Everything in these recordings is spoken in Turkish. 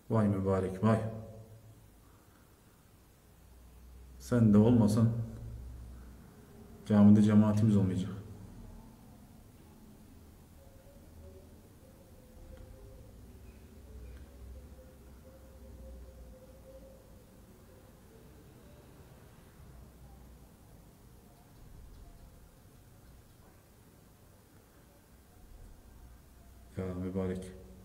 Vay mübarek vay. Sen de olmasan camide cemaatimiz olmayacak. Ya mübarek.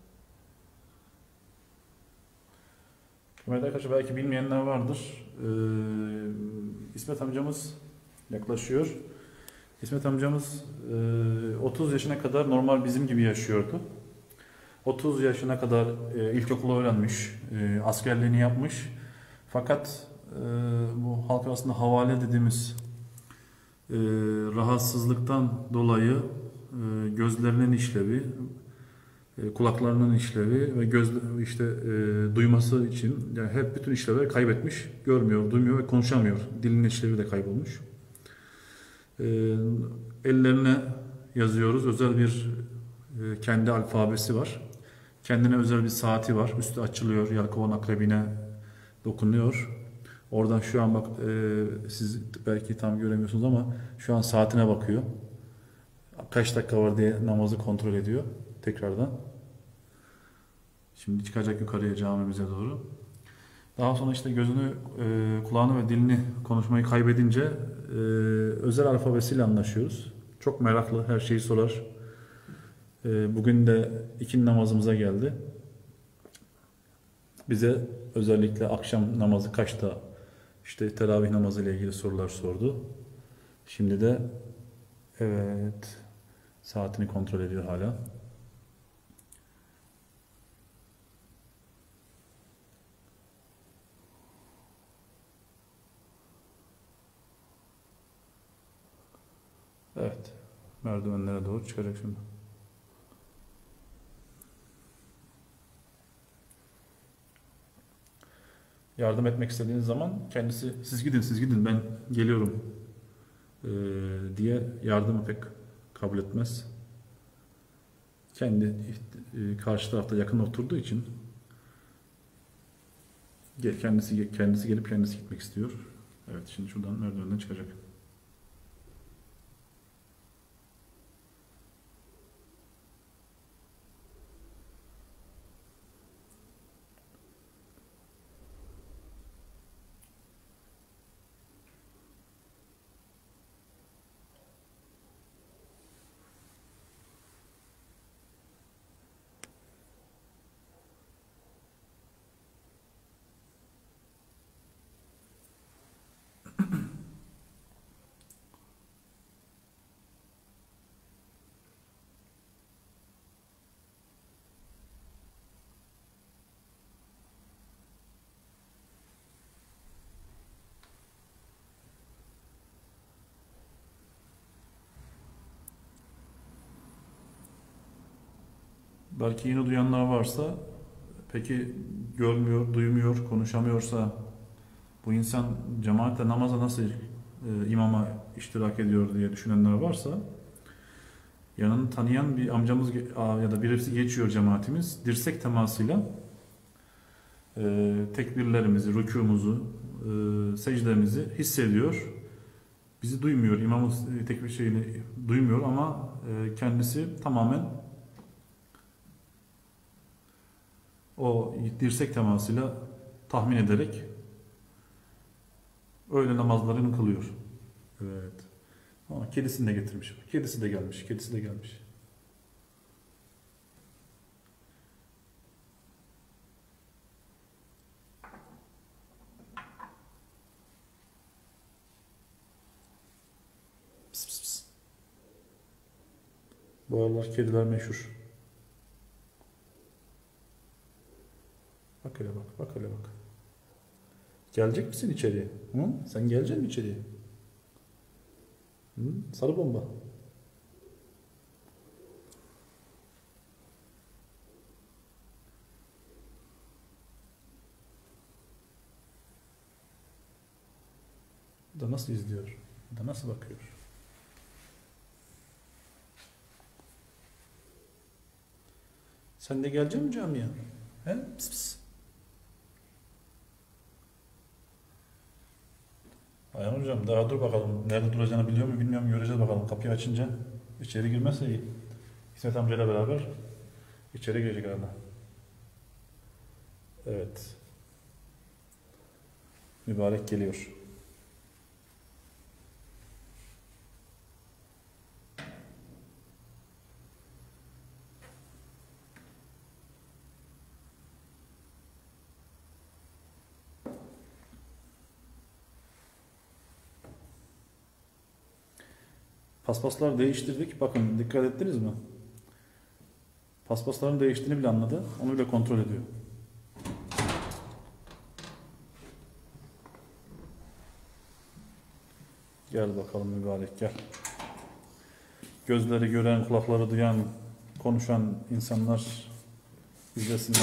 Evet arkadaşlar, belki bilmeyenler vardır. İsmet amcamız yaklaşıyor. İsmet amcamız 30 yaşına kadar normal bizim gibi yaşıyordu. 30 yaşına kadar ilkokulu öğrenmiş, askerliğini yapmış. Fakat bu halk arasında havale dediğimiz rahatsızlıktan dolayı gözlerinin işlevi, kulaklarının işlevi ve duyması için yani hep bütün işlevleri kaybetmiş. Görmüyor, duymuyor ve konuşamıyor. Dilinin işlevi de kaybolmuş. E, Ellerine yazıyoruz. Özel bir kendi alfabesi var. Kendine özel bir saati var. Üstü açılıyor. Yelkovan akrebine dokunuyor. Oradan şu an bak, siz belki tam göremiyorsunuz ama şu an saatine bakıyor. Kaç dakika var diye namazı kontrol ediyor tekrardan. Şimdi çıkacak yukarıya, camimize doğru. Daha sonra işte gözünü, kulağını ve dilini, konuşmayı kaybedince özel alfabesiyle anlaşıyoruz. Çok meraklı, her şeyi sorar. Bugün de ikindi namazımıza geldi. Bize özellikle akşam namazı kaçta, işte teravih namazı ile ilgili sorular sordu. Şimdi de evet, saatini kontrol ediyor hala. Evet, merdivenlere doğru çıkacak şimdi. Yardım etmek istediğiniz zaman kendisi siz gidin ben geliyorum diye yardımı pek kabul etmez. Kendi karşı tarafta yakın oturduğu için kendisi gelip kendisi gitmek istiyor. Evet, şimdi şuradan merdivenden çıkacak. Belki yeni duyanlar varsa, peki görmüyor, duymuyor, konuşamıyorsa bu insan cemaatle namaza nasıl imama iştirak ediyor diye düşünenler varsa, yanını tanıyan bir amcamız ya da birisi geçiyor, cemaatimiz dirsek temasıyla tekbirlerimizi, rükûmuzu, secdemizi hissediyor. Bizi duymuyor, imamın tekbir şeyini duymuyor ama kendisi tamamen o dirsek temasıyla tahmin ederek öğle namazlarını kılıyor. Evet. Ama kedisini de getirmiş. Kedisi de gelmiş. Kedisi de gelmiş. Pıs pıs pıs. Bu aralar kediler meşhur. Bak hele bak. Bak hele bak. Gelecek misin içeriye? Hı? Sen gelecek misin içeriye? Hı? Sarı bomba. Bu da nasıl izliyor? Bu da nasıl bakıyor? Sen de gelecek misin camiye? He? Pıs pıs. Ayhan hocam daha dur bakalım. Nerede duracağını biliyor mu bilmiyorum. Göreceğiz bakalım. Kapıyı açınca içeri girmezse iyi. İsmet amcayla beraber içeri girecek herhalde. Evet. Mübarek geliyor. Paspaslar değiştirdik. Bakın dikkat ettiniz mi? Paspasların değiştiğini bile anladı. Onu bile kontrol ediyor. Gel bakalım mübarek gel. Gözleri gören, kulakları duyan, konuşan insanlar izlesinler.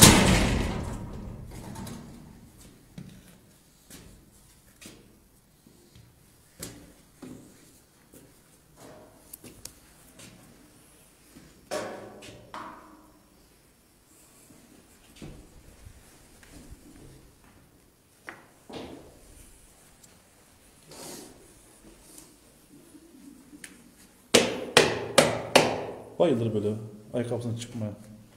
Bayılır böyle ayakkabısına çıkmaya.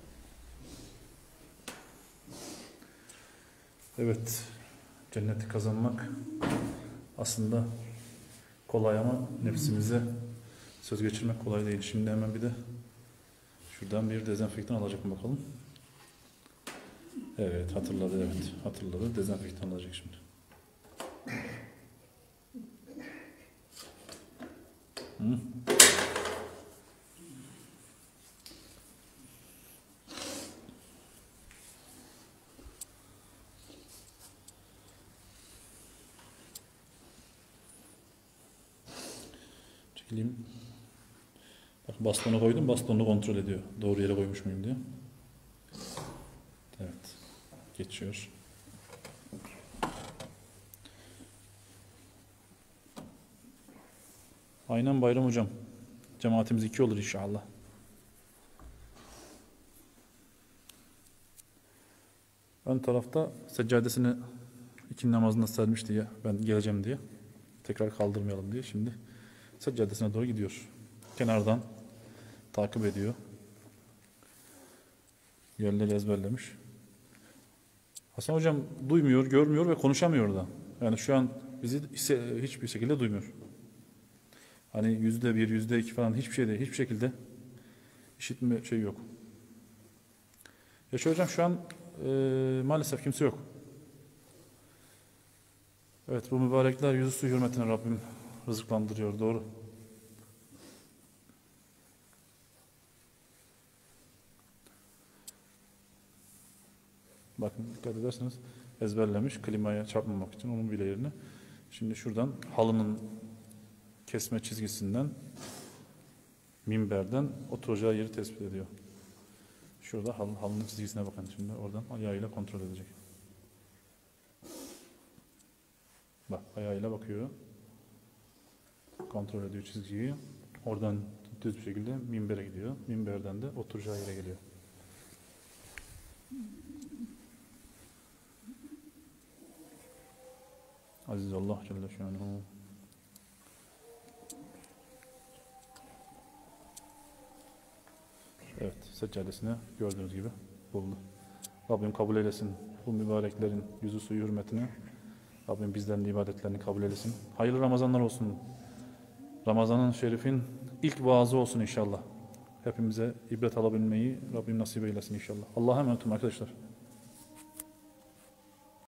Evet, cenneti kazanmak aslında kolay ama nefsimize söz geçirmek kolay değil. Şimdi hemen bir de şuradan bir dezenfektan alacak mı bakalım. Evet, hatırladı, evet. Hatırladı. Dezenfektan alacak şimdi. Hı? Çekileyim. Bak bastonu koydum, bastonu kontrol ediyor. Doğru yere koymuş muyum diye. Evet. Geçiyor. Aynen Bayram hocam. Cemaatimiz 2 olur inşallah. Ön tarafta seccadesini ikindi namazında sermişti ya ben geleceğim diye. Tekrar kaldırmayalım diye. Şimdi seccadesine doğru gidiyor. Kenardan takip ediyor. Yerleri ezberlemiş. Hasan hocam duymuyor, görmüyor ve konuşamıyor da. Yani şu an bizi hiçbir şekilde duymuyor. Hani %1, %2 falan hiçbir şey değil. Hiçbir şekilde işitme şey yok. Yaşar hocam şu an maalesef kimse yok. Evet bu mübarekler yüzü su hürmetine Rabbim rızıklandırıyor. Doğru. Bakın dikkat ederseniz ezberlemiş klimaya çarpmamak için onun bile yerine. Şimdi şuradan halının kesme çizgisinden minberden oturacağı yeri tespit ediyor. Şurada halının çizgisine bakın şimdi oradan ayağıyla kontrol edecek. Bak ayağıyla bakıyor. Kontrol ediyor çizgiyi. Oradan düz bir şekilde minbere gidiyor. Minberden de oturacağı yere geliyor. Aziz Allah Celle Şanuhu. Evet, seccadesine gördüğünüz gibi buldu. Rabbim kabul eylesin bu mübareklerin yüzü suyu hürmetine. Rabbim bizlerin ibadetlerini kabul eylesin. Hayırlı Ramazanlar olsun. Ramazan'ın şerifin ilk vaazı olsun inşallah. Hepimize ibret alabilmeyi Rabbim nasip eylesin inşallah. Allah'a emanet olun arkadaşlar.